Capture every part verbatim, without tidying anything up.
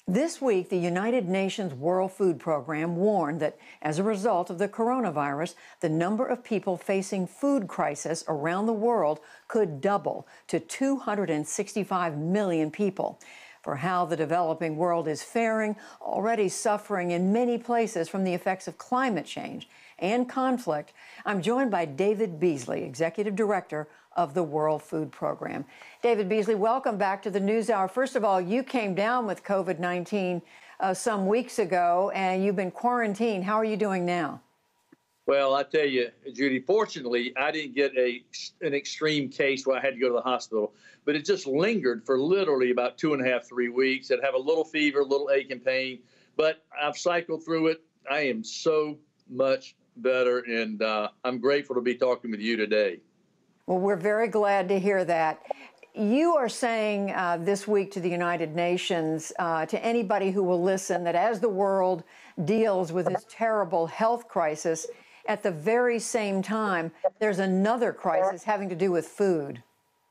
This week, the United Nations World Food Program warned that as a result of the coronavirus, the number of people facing food crisis around the world could double to two hundred sixty-five million people. For how the developing world is faring, already suffering in many places from the effects of climate change and conflict, I'm joined by David Beasley, Executive Director of the World Food Program. David Beasley, welcome back to the NewsHour. First of all, you came down with COVID nineteen uh, some weeks ago, and you've been quarantined. How are you doing now? Well, I tell you, Judy, fortunately, I didn't get a an extreme case where I had to go to the hospital, but it just lingered for literally about two and a half, three weeks. I'd have a little fever, a little ache and pain, but I've cycled through it. I am so much better, and uh, I'm grateful to be talking with you today. Well, we're very glad to hear that. You are saying uh, this week to the United Nations, uh, to anybody who will listen, that as the world deals with this terrible health crisis, at the very same time, there's another crisis having to do with food.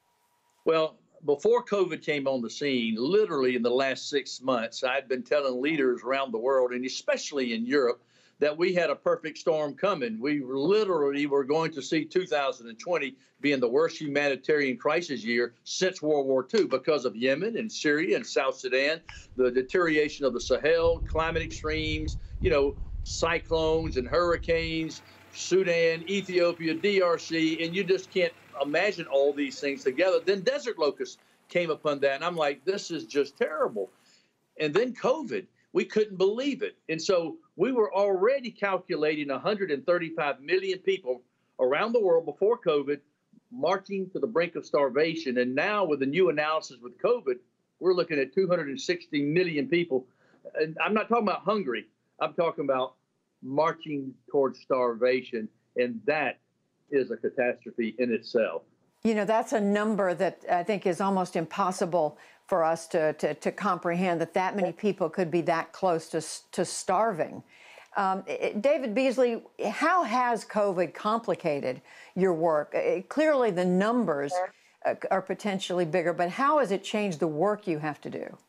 Well, before COVID came on the scene, literally in the last six months, I'd been telling leaders around the world, and especially in Europe, that we had a perfect storm coming. We literally were going to see two thousand twenty being the worst humanitarian crisis year since World War Two because of Yemen and Syria and South Sudan, the deterioration of the Sahel, climate extremes, you know, cyclones and hurricanes, Sudan, Ethiopia, D R C, and you just can't imagine all these things together. Then desert locusts came upon that, and I'm like, this is just terrible. And then COVID, we couldn't believe it. And so we were already calculating one hundred thirty-five million people around the world before COVID marching to the brink of starvation. And now with the new analysis with COVID, we're looking at two hundred sixty million people. And I'm not talking about hungry. I'm talking about marching towards starvation. And that is a catastrophe in itself. You know, that's a number that I think is almost impossible for us to, to, to comprehend, that that many people could be that close to, to starving. Um, David Beasley, how has COVID complicated your work? Uh, clearly the numbers uh, are potentially bigger, but how has it changed the work you have to do?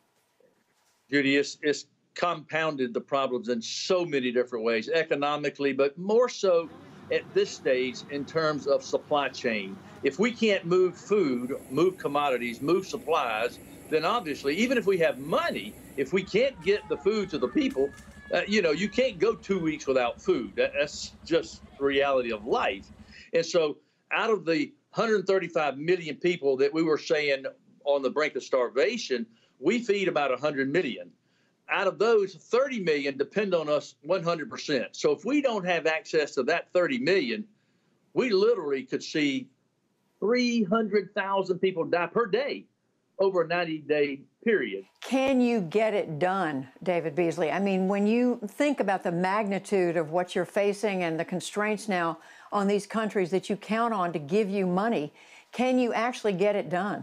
Judy, it's, it's compounded the problems in so many different ways, economically, but more so at this stage in terms of supply chain. If we can't move food, move commodities, move supplies, then obviously, even if we have money, if we can't get the food to the people, uh, you know, you can't go two weeks without food. That, that's just the reality of life. And so out of the one hundred thirty-five million people that we were saying on the brink of starvation, we feed about one hundred million. Out of those, thirty million depend on us one hundred percent. So if we don't have access to that thirty million, we literally could see three hundred thousand people die per day over a ninety day period. Can you get it done, David Beasley? I mean, when you think about the magnitude of what you're facing and the constraints now on these countries that you count on to give you money, can you actually get it done?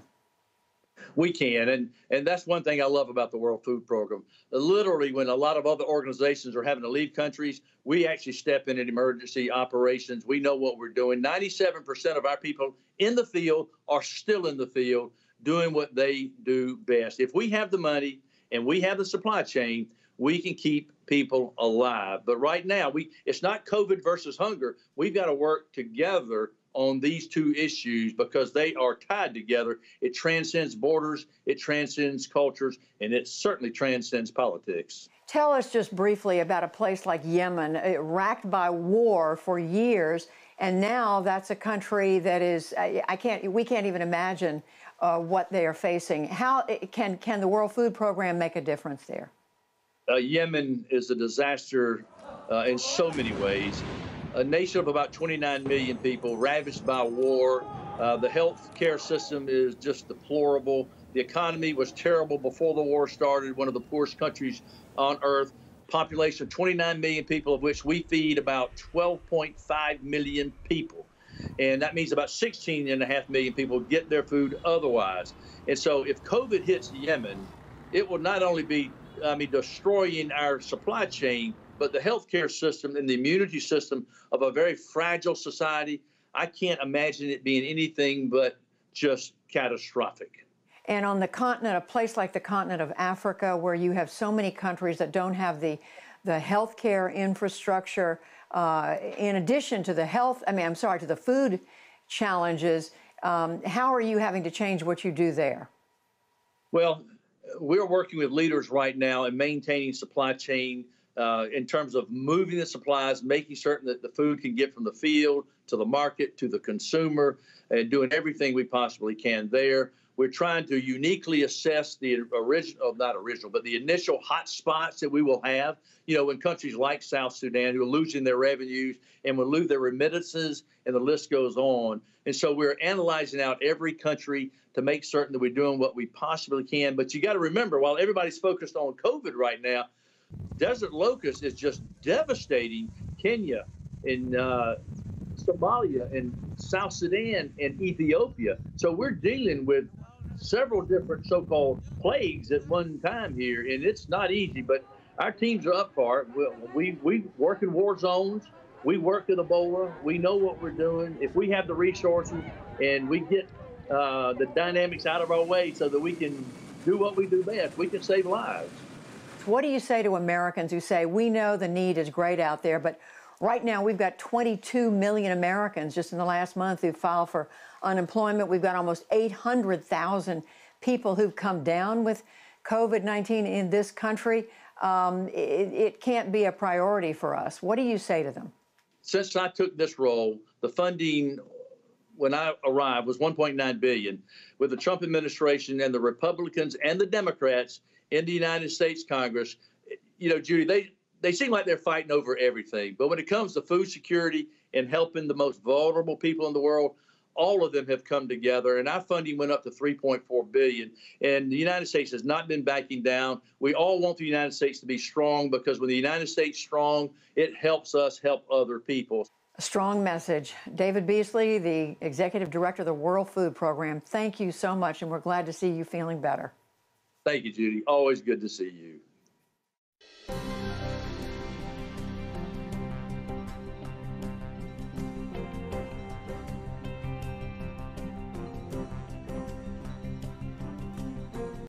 We can, and and that's one thing I love about the World Food Program. Literally, when a lot of other organizations are having to leave countries, we actually step in in emergency operations. We know what we're doing. ninety-seven percent of our people in the field are still in the field doing what they do best. If we have the money and we have the supply chain, we can keep people alive. But right now, we it's not COVID versus hunger. We've got to work together on these two issues because they are tied together. It transcends borders, it transcends cultures, and it certainly transcends politics. Tell us just briefly about a place like Yemen, uh, racked by war for years, and now that's a country that is, I, I can't, we can't even imagine uh, what they are facing. How can, can the World Food Program make a difference there? Uh, Yemen is a disaster uh, in so many ways. A nation of about twenty-nine million people ravaged by war. Uh, the health care system is just deplorable. The economy was terrible before the war started, one of the poorest countries on earth. Population of twenty-nine million people, of which we feed about twelve point five million people. And that means about sixteen and a half million people get their food otherwise. And so if COVID hits Yemen, it will not only be, I mean, destroying our supply chain, but the healthcare system and the immunity system of a very fragile society, I can't imagine it being anything but just catastrophic. And on the continent, a place like the continent of Africa, where you have so many countries that don't have the, the healthcare infrastructure, uh, in addition to the health, I mean, I'm sorry, to the food challenges, um, how are you having to change what you do there? Well, we're working with leaders right now in maintaining supply chain uh, in terms of moving the supplies, making certain that the food can get from the field to the market to the consumer, and doing everything we possibly can there. We're trying to uniquely assess the original, not original, but the initial hot spots that we will have, you know, in countries like South Sudan who are losing their revenues and will lose their remittances, and the list goes on. And so we're analyzing out every country to make certain that we're doing what we possibly can. But you got to remember, while everybody's focused on COVID right now, desert locust is just devastating Kenya and uh, Somalia and South Sudan and Ethiopia. So we're dealing with several different so-called plagues at one time here, and it's not easy, but our teams are up for it. We, we, we work in war zones. We work with Ebola. We know what we're doing. If we have the resources and we get uh, the dynamics out of our way so that we can do what we do best, we can save lives. What do you say to Americans who say, we know the need is great out there, but right now we've got twenty-two million Americans just in the last month who filed for unemployment. We've got almost eight hundred thousand people who've come down with COVID nineteen in this country. Um, it, it can't be a priority for us. What do you say to them? Since I took this role, the funding when I arrived was one point nine billion dollars. With the Trump administration and the Republicans and the Democrats in the United States Congress, you know, Judy, they, they seem like they're fighting over everything. But when it comes to food security and helping the most vulnerable people in the world, all of them have come together, and our funding went up to three point four billion dollars. And the United States has not been backing down. We all want the United States to be strong, because when the United States is strong, it helps us help other people. A strong message. David Beasley, the Executive Director of the World Food Program, thank you so much, and we're glad to see you feeling better. Thank you, Judy. Always good to see you.